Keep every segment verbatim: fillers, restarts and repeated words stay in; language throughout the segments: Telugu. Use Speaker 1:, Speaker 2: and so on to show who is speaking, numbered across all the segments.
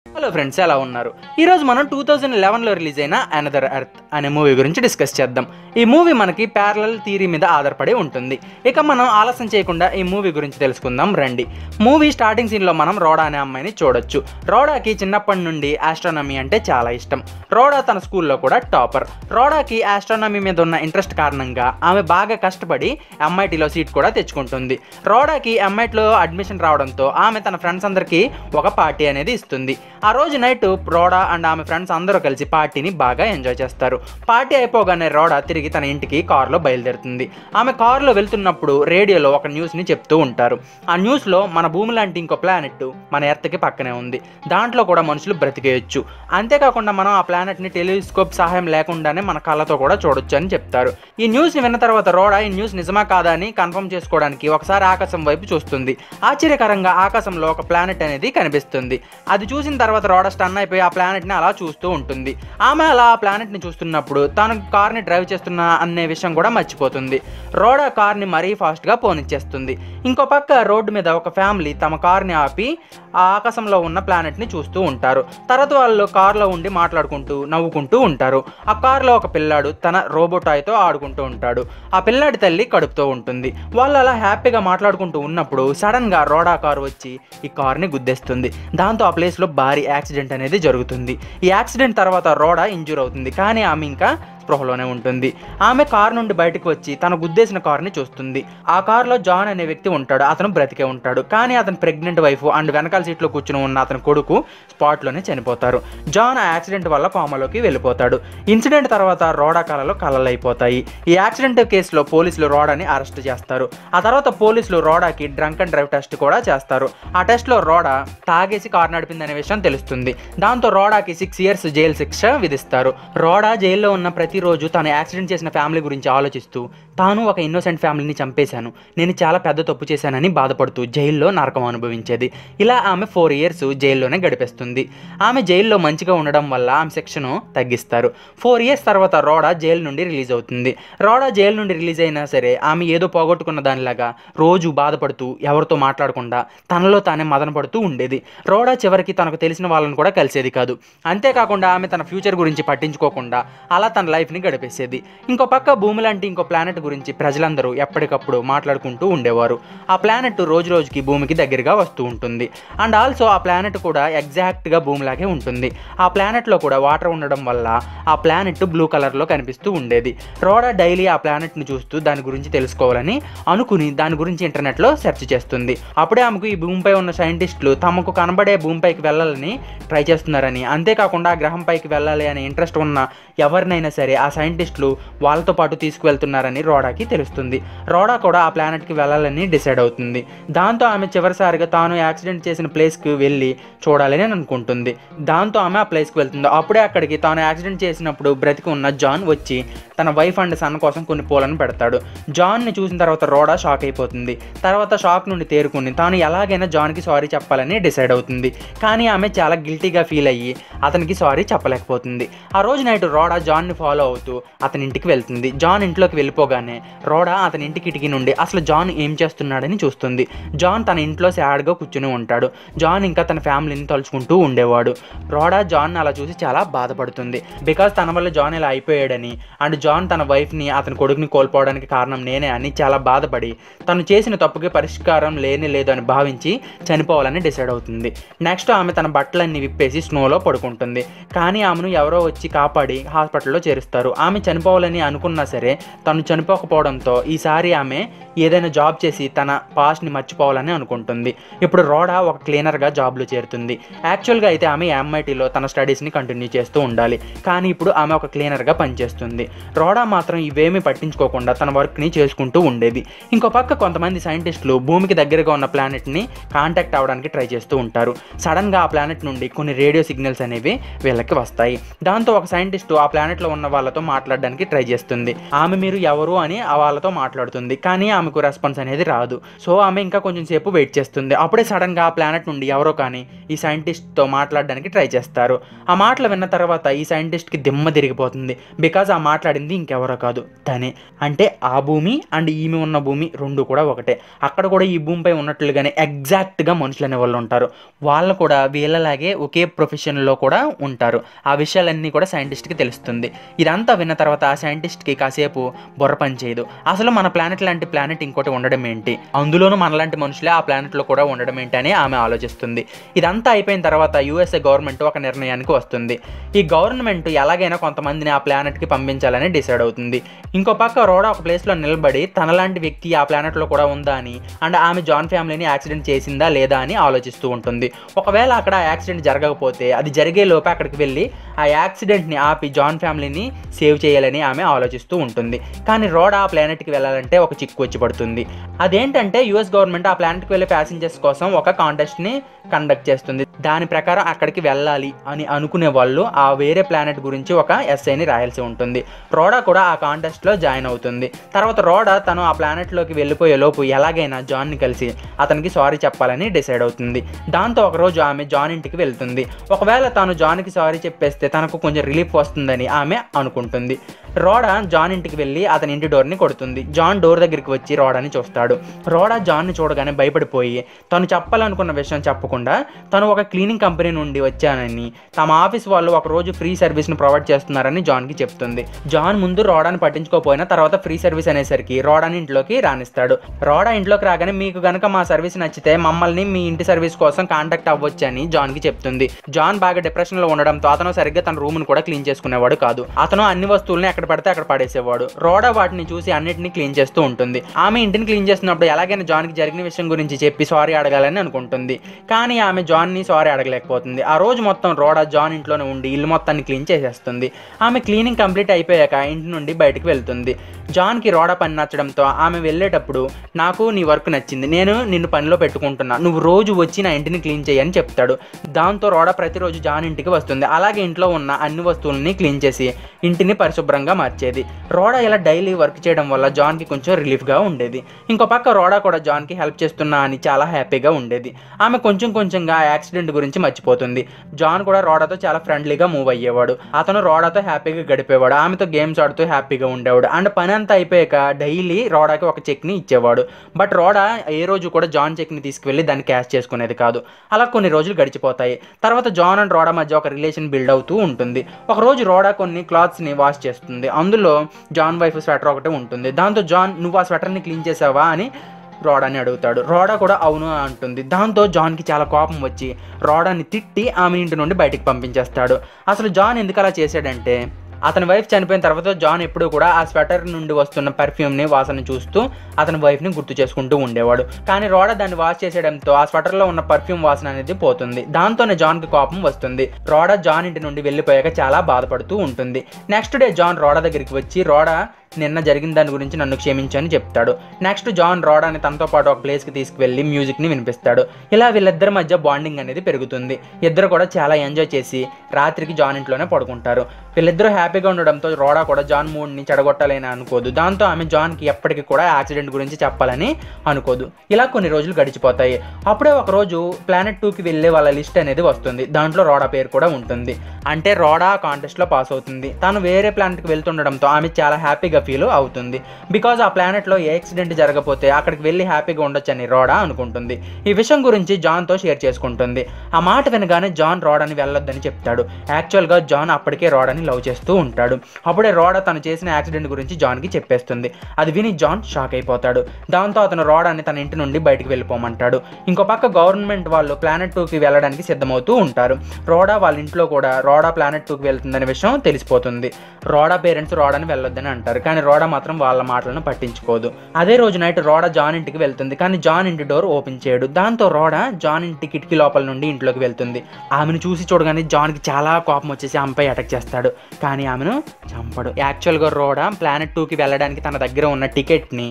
Speaker 1: హలో ఫ్రెండ్స్, ఎలా ఉన్నారు? ఈరోజు మనం టూ థౌజండ్ లెవెన్లో రిలీజ్ అయిన అనదర్ ఎర్త్ అనే మూవీ గురించి డిస్కస్ చేద్దాం. ఈ మూవీ మనకి ప్యారలల్ థియరీ మీద ఆధారపడి ఉంటుంది. ఇక మనం ఆలస్యం చేయకుండా ఈ మూవీ గురించి తెలుసుకుందాం రండి. మూవీ స్టార్టింగ్ సీన్లో మనం రోడా అనే అమ్మాయిని చూడొచ్చు. రోడాకి చిన్నప్పటి నుండి ఆస్ట్రానమీ అంటే చాలా ఇష్టం. రోడా తన స్కూల్లో కూడా టాపర్. రోడాకి ఆస్ట్రానమీ మీద ఉన్న ఇంట్రెస్ట్ కారణంగా ఆమె బాగా కష్టపడి ఎంఐటీలో సీట్ కూడా తెచ్చుకుంటుంది. రోడాకి ఎంఐటీలో అడ్మిషన్ రావడంతో ఆమె తన ఫ్రెండ్స్ అందరికీ ఒక పార్టీ అనేది ఇస్తుంది. ఆ రోజు నైట్ రోడా అండ్ ఆమె ఫ్రెండ్స్ అందరూ కలిసి పార్టీని బాగా ఎంజాయ్ చేస్తారు. పార్టీ అయిపోగానే రోడా తిరిగి తన ఇంటికి కారులో బయలుదేరుతుంది. ఆమె కారులో వెళ్తున్నప్పుడు రేడియోలో ఒక న్యూస్ని చెప్తూ ఉంటారు. ఆ న్యూస్లో మన భూమి లాంటి ఇంకో ప్లానెట్ మన ఎర్త్కి పక్కనే ఉంది, దాంట్లో కూడా మనుషులు బ్రతికేయచ్చు. అంతేకాకుండా మనం ఆ ప్లానెట్ని టెలిస్కోప్ సహాయం లేకుండానే మన కళ్ళతో కూడా చూడొచ్చు అని చెప్తారు. ఈ న్యూస్ని విన్న తర్వాత రోడా ఈ న్యూస్ నిజమా కాదా అని కన్ఫర్మ్ చేసుకోవడానికి ఒకసారి ఆకాశం వైపు చూస్తుంది. ఆశ్చర్యకరంగా ఆకాశంలో ఒక ప్లానెట్ అనేది కనిపిస్తుంది. అది చూసిన తర్వాత రోడా స్టన్ అయిపోయి ఆ ప్లానెట్ని అలా చూస్తూ ఉంటుంది. ఆమె అలా ఆ ప్లానెట్ని చూస్తున్నప్పుడు తాను కార్ని డ్రైవ్ చేస్తున్నా అనే విషయం కూడా మర్చిపోతుంది. రోడా కార్ని మరీ ఫాస్ట్గా పోనిచ్చేస్తుంది. ఇంకో పక్క రోడ్డు మీద ఒక ఫ్యామిలీ తమ కార్ని ఆపి ఆ ఆకాశంలో ఉన్న ప్లానెట్ని చూస్తూ ఉంటారు. తర్వాత వాళ్ళు కార్లో ఉండి మాట్లాడుకుంటూ నవ్వుకుంటూ ఉంటారు. ఆ కార్లో ఒక పిల్లాడు తన రోబోటాయ్తో ఆడుకుంటూ ఉంటాడు. ఆ పిల్లాడి తల్లి కడుపుతో ఉంటుంది. వాళ్ళు అలా హ్యాపీగా మాట్లాడుకుంటూ ఉన్నప్పుడు సడన్గా రోడా కారు వచ్చి ఈ కార్ని గుద్దేస్తుంది. దాంతో ఆ ప్లేస్లో భారీ యాక్సిడెంట్ అనేది జరుగుతుంది. ఈ యాక్సిడెంట్ తర్వాత రోడా ఇంజూర్ అవుతుంది, కానీ ఆమె ఇంకా స్పృహలోనే ఉంటుంది. ఆమె కారు నుండి బయటకు వచ్చి తన గుద్దేసిన కారుని చూస్తుంది. ఆ కారులో జాన్ అనే వ్యక్తి ఉంటాడు. అతను బ్రతికే ఉంటాడు, కానీ అతను ప్రెగ్నెంట్ వైఫ్ అండ్ వెనకాల సీట్లో కూర్చుని ఉన్న అతని కొడుకు స్పాట్లోనే చనిపోతారు. జాన్ ఆ యాక్సిడెంట్ వల్ల కోమాలోకి వెళ్ళిపోతాడు. ఇన్సిడెంట్ తర్వాత రోడా కళలో కలలైపోతాయి. ఈ యాక్సిడెంట్ కేసులో పోలీసులు రోడాని అరెస్ట్ చేస్తారు. ఆ తర్వాత పోలీసులు రోడాకి డ్రంక్ అండ్ డ్రైవ్ టెస్ట్ కూడా చేస్తారు. ఆ టెస్ట్లో రోడా తాగేసి కారు నడిపిందనే విషయం తెలుస్తుంది. దాంతో రోడాకి సిక్స్ ఇయర్స్ జైలు శిక్ష విధిస్తారు. రోడా జైల్లో ఉన్న ప్రతి రోజు తాను యాక్సిడెంట్ చేసిన ఫ్యామిలీ గురించి ఆలోచిస్తూ తాను ఒక ఇన్నోసెంట్ ఫ్యామిలీని చంపేశాను, నేను చాలా పెద్ద తప్పు చేశానని బాధపడుతూ జైల్లో నరకం అనుభవించేది. ఇలా ఆమె ఫోర్ ఇయర్స్ జైల్లోనే గడిపేస్తుంది. ఆమె జైల్లో మంచిగా ఉండడం వల్ల ఆమె శిక్షను తగ్గిస్తారు. ఫోర్ ఇయర్స్ తర్వాత రోడా జైలు నుండి రిలీజ్ అవుతుంది. రోడా జైలు నుండి రిలీజ్ అయినా సరే ఆమె ఏదో పోగొట్టుకున్న దానిలాగా రోజు బాధపడుతూ ఎవరితో మాట్లాడకుండా తనలో తానే మదన పడుతూ ఉండేది. రోడా చివరికి తనకు తెలిసిన వాళ్ళని కూడా కలిసేది కాదు. అంతేకాకుండా ఆమె తన ఫ్యూచర్ గురించి పట్టించుకోకుండా అలా తన లైఫ్ ని గడిపేసేది. ఇంకో పక్క భూమి లాంటి ఇంకో ప్లానెట్ గురించి ప్రజలందరూ ఎప్పటికప్పుడు మాట్లాడుకుంటూ ఉండేవారు. ఆ ప్లానెట్ రోజు రోజుకి భూమికి దగ్గరగా వస్తూ ఉంటుంది. అండ్ ఆల్సో ఆ ప్లానెట్ కూడా ఎగ్జాక్ట్గా భూమిలాగే ఉంటుంది. ఆ ప్లానెట్లో కూడా వాటర్ ఉండడం వల్ల ఆ ప్లానెట్ బ్లూ కలర్లో కనిపిస్తూ ఉండేది. రోడా డైలీ ఆ ప్లానెట్ని చూస్తూ దాని గురించి తెలుసుకోవాలని అనుకుని దాని గురించి ఇంటర్నెట్లో సెర్చ్ చేస్తుంది. అప్పుడే ఆమెకు ఈ భూమిపై ఉన్న సైంటిస్టులు తమకు కనబడే భూమిపైకి వెళ్ళాలని ట్రై చేస్తున్నారని, అంతేకాకుండా ఆ గ్రహం పైకి వెళ్ళాలి అనే ఇంట్రెస్ట్ ఉన్న ఎవరినైనా సరే ఆ సైంటిస్టులు వాళ్ళతో పాటు తీసుకువెళ్తున్నారని రోడాకి తెలుస్తుంది. రోడా కూడా ఆ ప్లానెట్కి వెళ్ళాలని డిసైడ్ అవుతుంది. దాంతో ఆమె చివరిసారిగా తాను యాక్సిడెంట్ చేసిన ప్లేస్కి వెళ్ళి చూడాలని అనుకుంటుంది. దాంతో ఆమె ఆ ప్లేస్కి వెళ్తుంది. అప్పుడే అక్కడికి తాను యాక్సిడెంట్ చేసినప్పుడు బ్రతికి ఉన్న జాన్ వచ్చి తన వైఫ్ అండ్ సన్ కోసం కొన్ని పూలను పెడతాడు. జాన్ని చూసిన తర్వాత రోడా షాక్ అయిపోతుంది. తర్వాత షాక్ నుండి తేరుకుని తాను ఎలాగైనా జాన్కి సారీ చెప్పాలని డిసైడ్ అవుతుంది. కానీ ఆమె చాలా గిల్టీగా ఫీల్ అయ్యి అతనికి సారీ చెప్పలేకపోతుంది. ఆ రోజు నైట్ రోడా జాన్ని ఫాలో అవుతూ అతని ఇంటికి వెళ్తుంది. జాన్ ఇంట్లోకి వెళ్ళిపోగానే రోడా అతని ఇంటి కిటికీ నుండి అసలు జాన్ ఏం చేస్తున్నాడని చూస్తుంది. జాన్ తన ఇంట్లో సాడ్గా కూర్చుని ఉంటాడు. జాన్ ఇంకా తన ఫ్యామిలీని తలుచుకుంటూ ఉండేవాడు. రోడా జాన్ అలా చూసి చాలా బాధపడుతుంది. బికాజ్ తన వల్ల జాన్ ఇలా అయిపోయాడని అండ్ జాన్ తన వైఫ్ని అతని కొడుకుని కోల్పోవడానికి కారణం నేనే అని చాలా బాధపడి తను చేసిన తప్పుకి పరిష్కారం లేని లేదు అని భావించి చనిపోవాలని డిసైడ్ అవుతుంది. నెక్స్ట్ ఆమె తన బట్టలన్నీ విప్పేసి స్నోలో పడుకుంటుంది. కానీ ఆమెను ఎవరో వచ్చి కాపాడి హాస్పిటల్లో చేరుస్తారు. ఆమె చనిపోవాలని అనుకున్నా సరే తను చనిపోకపోవడంతో ఈసారి ఆమె ఏదైనా జాబ్ చేసి తన పాస్ట్ని మర్చిపోవాలని అనుకుంటుంది. ఇప్పుడు రోడా ఒక క్లీనర్గా జాబ్లో చేరుతుంది. యాక్చువల్గా అయితే ఆమె ఎంఐటీలో తన స్టడీస్ని కంటిన్యూ చేస్తూ ఉండాలి, కానీ ఇప్పుడు ఆమె ఒక క్లీనర్గా పనిచేస్తుంది. రోడా మాత్రం ఇవేమీ పట్టించుకోకుండా తన వర్క్ని చేసుకుంటూ ఉండేది. ఇంకో పక్క కొంతమంది సైంటిస్టులు భూమికి దగ్గరగా ఉన్న ప్లానెట్ని కాంటాక్ట్ అవ్వడానికి ట్రై చేస్తూ ఉంటారు. సడన్గా ఆ ప్లానెట్ నుండి కొన్ని రేడియో సిగ్నల్స్ అనేవి వీళ్ళకి వస్తాయి. దాంతో ఒక సైంటిస్టు ఆ ప్లానెట్లో ఉన్న వాళ్ళతో మాట్లాడడానికి ట్రై చేస్తుంది. ఆమె మీరు ఎవరు అని వాళ్ళతో మాట్లాడుతుంది, కానీ ఆమెకు రెస్పాన్స్ అనేది రాదు. సో ఆమె ఇంకా కొంచెం సేపు వెయిట్ చేస్తుంది. అప్పుడే సడన్గా ఆ ప్లానెట్ నుండి ఎవరో కానీ ఈ సైంటిస్ట్తో మాట్లాడడానికి ట్రై చేస్తారు. ఆ మాటలు విన్న తర్వాత ఈ సైంటిస్ట్కి దిమ్మ తిరిగిపోతుంది. బికాజ్ ఆ మాట్లాడింది ఇంకెవరో కాదు, తనే. అంటే ఆ భూమి అండ్ ఈమె ఉన్న భూమి రెండు కూడా ఒకటే. అక్కడ కూడా ఈ భూమిపై ఉన్నట్లుగానే ఎగ్జాక్ట్గా మనుషులు అనే వాళ్ళు ఉంటారు. వాళ్ళు కూడా వీళ్ళలాగే ఒకే ప్రొఫెషన్లో కూడా ఉంటారు. ఆ విషయాలన్నీ కూడా సైంటిస్ట్కి తెలుస్తుంది. ఇదంతా విన్న తర్వాత ఆ సైంటిస్ట్కి కాసేపు బుర్ర పని చేయదు. అసలు మన ప్లానెట్ లాంటి ప్లానెట్ ఇంకోటి ఉండడం ఏంటి, అందులోనూ మనలాంటి మనుషులే ఆ ప్లానెట్లో కూడా ఉండడం ఏంటి అని ఆమె ఆలోచిస్తుంది. ఇదంతా అయిపోయిన తర్వాత యూఎస్ఏ గవర్నమెంట్ ఒక నిర్ణయానికి వస్తుంది. ఈ గవర్నమెంట్ ఎలాగైనా కొంతమందిని ఆ ప్లానెట్కి పంపించాలని డిసైడ్ అవుతుంది. ఇంకో పక్క రోడా ఒక ప్లేస్లో నిలబడి తనలాంటి వ్యక్తి ఆ ప్లానెట్లో కూడా ఉందా అని అండ్ ఆమె జాన్ ఫ్యామిలీని యాక్సిడెంట్ చేసిందా లేదా అని ఆలోచిస్తూ ఉంటుంది. ఒకవేళ అక్కడ యాక్సిడెంట్ జరగకపోతే అది జరిగే లోపే అక్కడికి వెళ్ళి ఆ యాక్సిడెంట్ని ఆపి జాన్ ఫ్యామిలీని సేవ్ చేయాలని ఆమె ఆలోచిస్తూ ఉంటుంది. కానీ రోడా ఆ ప్లానెట్కి వెళ్ళాలంటే ఒక చిక్కు వచ్చి పడుతుంది. అదేంటంటే యూఎస్ గవర్నమెంట్ ఆ ప్లానెట్కి వెళ్ళే ప్యాసింజర్స్ కోసం ఒక కాంటెస్ట్ని కండక్ట్ చేస్తుంది. దాని ప్రకారం అక్కడికి వెళ్ళాలి అని అనుకునే వాళ్ళు ఆ వేరే ప్లానెట్ గురించి ఒక ఎస్ఐని రాయాల్సి ఉంటుంది. రోడా కూడా ఆ కాంటెస్ట్లో జాయిన్ అవుతుంది. తర్వాత రోడా తను ఆ ప్లానెట్లోకి వెళ్ళిపోయే లోపు ఎలాగైనా జాన్ని కలిసి అతనికి సారీ చెప్పాలని డిసైడ్ అవుతుంది. దాంతో ఒకరోజు ఆమె జాన్ ఇంటికి వెళ్తుంది. ఒకవేళ తాను జాన్కి సారీ చెప్పేస్తే తనకు కొంచెం రిలీఫ్ వస్తుందని ఆమె అనుకుంటుంది. రోడా జాన్ ఇంటికి వెళ్ళి అతని ఇంటి డోర్ని కొడుతుంది. జాన్ డోర్ దగ్గరికి వచ్చి రోడాని చూస్తాడు. రోడా జాన్ని చూడగానే భయపడిపోయి తను చెప్పాలనుకున్న విషయం చెప్పకుండా తను ఒక క్లీనింగ్ కంపెనీ నుండి వచ్చానని తమ ఆఫీస్ వాళ్ళు ఒక రోజు ఫ్రీ సర్వీస్ను ప్రొవైడ్ చేస్తున్నారని జాన్కి చెప్తుంది. జాన్ ముందు రోడాని పట్టించుకోపోయినా తర్వాత ఫ్రీ సర్వీస్ అనేసరికి రోడాని ఇంట్లోకి రానిస్తాడు. రోడా ఇంట్లోకి రాగానే మీకు గనక మా సర్వీస్ నచ్చితే మమ్మల్ని మీ ఇంటి సర్వీస్ కోసం కాంటాక్ట్ అవ్వచ్చు అని జాన్కి చెప్తుంది. జాన్ బాగా డిప్రెషన్లో ఉండడంతో అతను సరిగ్గా తన రూమ్ను కూడా క్లీన్ చేసుకునేవాడు కాదు. అతను అన్ని వస్తువుల్ని ఎక్కడ పడితే అక్కడ పడేసేవాడు. రోడా వాటిని చూసి అన్నిటిని క్లీన్ చేస్తూ ఉంటుంది. ఆమె ఇంటిని క్లీన్ చేస్తున్నప్పుడు ఎలాగైనా జాన్కి జరిగిన విషయం గురించి చెప్పి సారీ అడగాలని అనుకుంటుంది. కానీ ఆమె జాన్ని సారీ అడగలేకపోతుంది. ఆ రోజు మొత్తం రోడా జాన్ ఇంట్లోనే ఉండి ఇల్లు మొత్తాన్ని క్లీన్ చేసేస్తుంది. ఆమె క్లీనింగ్ కంప్లీట్ అయిపోయాక ఇంటి నుండి బయటకు వెళ్తుంది. జాన్కి రోడా పని నచ్చడంతో ఆమె వెళ్ళేటప్పుడు నాకు నీ వర్క్ నచ్చింది, నేను నిన్ను పనిలో పెట్టుకుంటున్నా, నువ్వు రోజు వచ్చి నా ఇంటిని క్లీన్ చేయని చెప్తాడు. దాంతో రోడా ప్రతిరోజు జాన్ ఇంటికి వస్తుంది. అలాగే ఇంట్లో ఉన్న అన్ని వస్తువులని క్లీన్ చేసి ఇంటిని పరిశుభ్రంగా మార్చేది. రోడా ఇలా డైలీ వర్క్ చేయడం వల్ల జాన్కి కొంచెం రిలీఫ్గా ఉండేది. ఇంకో పక్క రోడా కూడా జాన్కి హెల్ప్ చేస్తున్నా అని చాలా హ్యాపీగా ఉండేది. ఆమె కొంచెం కొంచెంగా యాక్సిడెంట్ గురించి మర్చిపోతుంది. జాన్ కూడా రోడాతో చాలా ఫ్రెండ్లీగా మూవ్ అయ్యేవాడు. అతను రోడాతో హ్యాపీగా గడిపేవాడు. ఆమెతో గేమ్స్ ఆడుతూ హ్యాపీగా ఉండేవాడు. అండ్ పని అంతా అయిపోయాక డైలీ రోడాకి ఒక చెక్ని ఇచ్చేవాడు. బట్ రోడా ఏ రోజు కూడా జాన్ చెక్ని తీసుకువెళ్ళి దాన్ని క్యాష్ చేసుకునేది కాదు. అలా కొన్ని రోజులు గడిచిపోతాయి. తర్వాత జాన్ అండ్ రోడా మధ్య ఒక రిలేషన్ బిల్డ్ అవుతూ ఉంటుంది. ఒక రోజు రోడా కొన్ని క్లాత్స్ని వాష్ చేస్తుంది. అందులో జాన్ వైఫ్ స్వెటర్ ఒకటి ఉంటుంది. దాంతో జాన్ నువ్వు ఆ స్వెటర్ని క్లీన్ చేసావా అని రోడాని అడుగుతాడు. రోడా కూడా అవును అంటుంది. దాంతో జాన్కి చాలా కోపం వచ్చి రోడాని తిట్టి ఆమె ఇంటి నుండి బయటికి పంపించేస్తాడు. అసలు జాన్ ఎందుకు అలా చేశాడంటే అతని వైఫ్ చనిపోయిన తర్వాత జాన్ ఎప్పుడూ కూడా ఆ స్వెటర్ నుండి వస్తున్న పర్ఫ్యూమ్ని వాసన చూస్తూ అతని వైఫ్ని గుర్తు చేసుకుంటూ ఉండేవాడు. కానీ రోడా దాన్ని వాష్ చేసేయడంతో ఆ స్వెటర్లో ఉన్న పర్ఫ్యూమ్ వాసన అనేది పోతుంది. దాంతోనే జాన్కి కోపం వస్తుంది. రోడా జాన్ ఇంటి నుండి వెళ్ళిపోయాక చాలా బాధపడుతూ ఉంటుంది. నెక్స్ట్ డే జాన్ రోడా దగ్గరికి వచ్చి రోడా నిన్న జరిగిన దాని గురించి నన్ను క్షమించని చెప్తాడు. నెక్స్ట్ జాన్ రోడాని తనతో పాటు ఒక ప్లేస్కి తీసుకువెళ్ళి మ్యూజిక్ని వినిపిస్తాడు. ఇలా వీళ్ళిద్దరి మధ్య బాండింగ్ అనేది పెరుగుతుంది. ఇద్దరు కూడా చాలా ఎంజాయ్ చేసి రాత్రికి జాన్ ఇంట్లోనే పడుకుంటారు. వీళ్ళిద్దరూ హ్యాపీగా ఉండడంతో రోడా కూడా జాన్ మూడ్ని చెడగొట్టాలని అనుకోదు. దాంతో ఆమె జాన్కి ఎప్పటికీ కూడా యాక్సిడెంట్ గురించి చెప్పాలని అనుకోదు. ఇలా కొన్ని రోజులు గడిచిపోతాయి. అప్పుడే ఒక రోజు ప్లానెట్ టూకి వెళ్ళే వాళ్ళ లిస్ట్ అనేది వస్తుంది. దాంట్లో రోడా పేరు కూడా ఉంటుంది. అంటే రోడా కాంటెస్ట్లో పాస్ అవుతుంది. తాను వేరే ప్లానెట్కి వెళ్తుండడంతో ఆమె చాలా హ్యాపీగా ఫీల్ అవుతుంది. బికాజ్ ఆ ప్లానెట్లో ఏ యాక్సిడెంట్ జరగకపోతే అక్కడికి వెళ్ళి హ్యాపీగా ఉండొచ్చని రోడా అనుకుంటుంది. ఈ విషయం గురించి జాన్తో షేర్ చేసుకుంటుంది. ఆ మాట వినగానే జాన్ రోడాని వెళ్ళొద్దని చెప్తాడు. యాక్చువల్గా జాన్ అప్పటికే రోడాని లవ్ చేస్తూ ఉంటాడు. అప్పుడే రోడా తను చేసిన యాక్సిడెంట్ గురించి జాన్కి చెప్పేస్తుంది. అది విని జాన్ షాక్ అయిపోతాడు. దాంతో అతను రోడాని తన ఇంటి నుండి బయటికి వెళ్ళిపోమంటాడు. ఇంకో పక్క గవర్నమెంట్ వాళ్ళు ప్లానెట్ టూకి వెళ్ళడానికి సిద్ధమవుతూ ఉంటారు. రోడా వాళ్ళ ఇంట్లో కూడా రోడా ప్లానెట్ టూకి వెళ్తుందనే విషయం తెలిసిపోతుంది. రోడా పేరెంట్స్ రోడాని వెళ్ళొద్దని అంటారు. కానీ రోడా మాత్రం వాళ్ళ మాటలను పట్టించుకోదు. అదే రోజు నైట్ రోడా జాన్ ఇంటికి వెళ్తుంది. కానీ జాన్ ఇంటి డోర్ ఓపెన్ చేయడు. దాంతో రోడా జాన్ ఇంటి కిటికీ లోపల నుండి ఇంట్లోకి వెళ్తుంది. ఆమెను చూసి చూడగానే జాన్కి చాలా కోపం వచ్చేసి ఆమెపై అటాక్ చేస్తాడు. కానీ ఆమెను చంపడు. యాక్చువల్గా రోడా ప్లానెట్ టూకి వెళ్ళడానికి తన దగ్గర ఉన్న టికెట్ని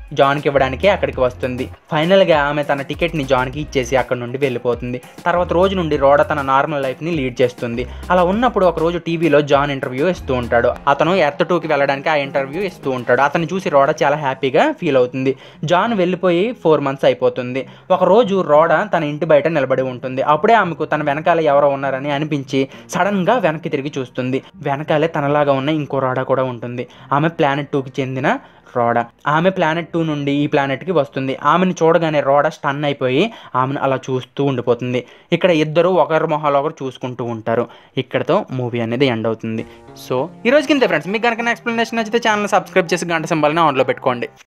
Speaker 1: జాన్కి ఇవ్వడానికి అక్కడికి వస్తుంది. ఫైనల్గా ఆమె తన టికెట్ని జాన్కి ఇచ్చేసి అక్కడ నుండి వెళ్ళిపోతుంది. తర్వాత రోజు నుండి రోడా తన నార్మల్ లైఫ్ని లీడ్ చేస్తుంది. అలా ఉన్నప్పుడు ఒక రోజు టీవీలో జాన్ ఇంటర్వ్యూ ఇస్తూ ఉంటాడు. అతను ఎర్త్ టూకి వెళ్ళడానికి ఆ ఇంటర్వ్యూ ఇస్తూ ఉంటాడు. అతన్ని చూసి రోడా చాలా హ్యాపీగా ఫీల్ అవుతుంది. జాన్ వెళ్ళిపోయి ఫోర్ మంత్స్ అయిపోతుంది. ఒక రోజు రోడా తన ఇంటి బయట నిలబడి ఉంటుంది. అప్పుడే ఆమెకు తన వెనకాల ఎవరో ఉన్నారని అనిపించి సడన్గా వెనక్కి తిరిగి చూస్తుంది. వెనకాలే తనలాగా ఉన్న ఇంకో రోడా కూడా ఉంటుంది. ఆమె ప్లానెట్ టూకి చెందిన రోడా. ఆమె ప్లానెట్ టూ నుండి ఈ ప్లానెట్కి వస్తుంది. ఆమెను చూడగానే రోడా స్టన్ అయిపోయి ఆమెను అలా చూస్తూ ఉండిపోతుంది. ఇక్కడ ఇద్దరు ఒకరి మొహాలు ఒకరు చూసుకుంటూ ఉంటారు. ఇక్కడతో మూవీ అనేది ఎండ్ అవుతుంది. సో ఈ రోజుకి ఇంతే ఫ్రెండ్స్. మీకు కనుక ఎక్స్ప్లెనేషన్ నచ్చితే ఛానల్ సబ్స్క్రైబ్ చేసి గంట సింబల్ని ఆన్లో పెట్టుకోండి.